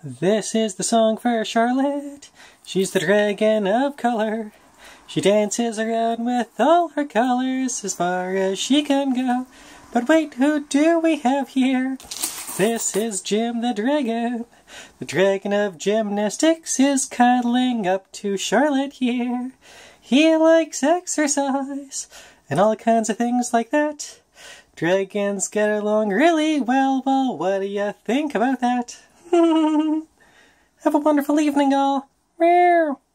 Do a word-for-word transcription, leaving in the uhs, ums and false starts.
This is the song for Charlotte. She's the dragon of color. She dances around with all her colors as far as she can go. But wait, who do we have here? This is Jim the dragon. The dragon of gymnastics is cuddling up to Charlotte here. He likes exercise and all kinds of things like that. Dragons get along really well. Well, what do you think about that? Have a wonderful evening, all. Meow.